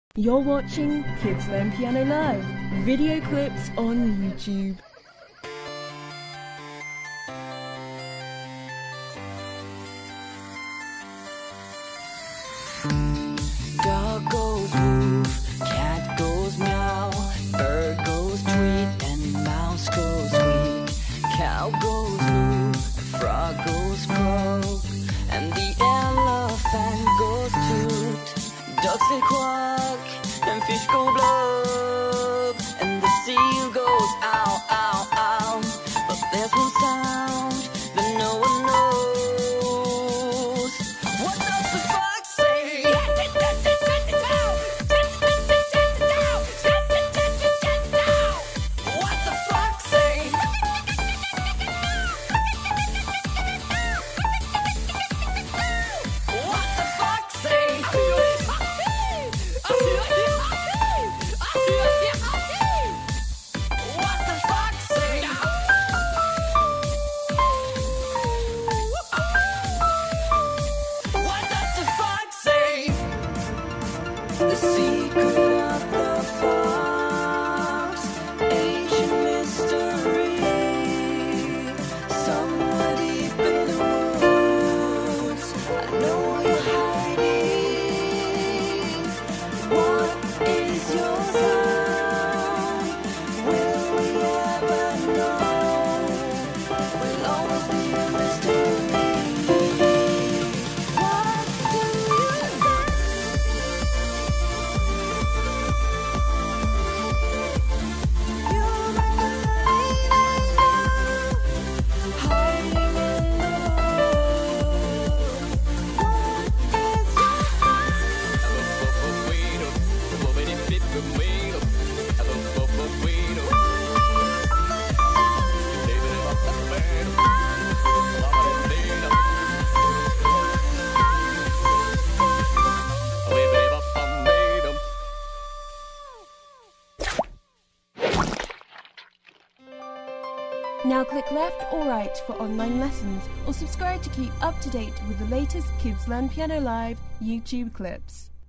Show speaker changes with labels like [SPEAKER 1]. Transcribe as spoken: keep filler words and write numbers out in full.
[SPEAKER 1] You're watching Kids Learn Piano Live, video clips on YouTube.
[SPEAKER 2] Dog goes woof, cat goes meow, bird goes tweet, and mouse goes squeak. Cow goes moo, frog goes croak, and the elephant goes toot. Ducks they quack, and fish go blub, and the seal goes ow, ow, ow. But there's one sound that no one knows. What does the fox say? What the fox say? What the fox say? What the fox say? What does the fox say? The secret of the fox, ancient mystery, somewhere deep in the woods. I know you're hiding. What is your sound? Will we ever know? Will always be a mystery. What do you say? You're like a lightning hiding in the woods. What is your
[SPEAKER 1] Now click left or right for online lessons, or subscribe to keep up to date with the latest Kids Learn Piano Live YouTube clips.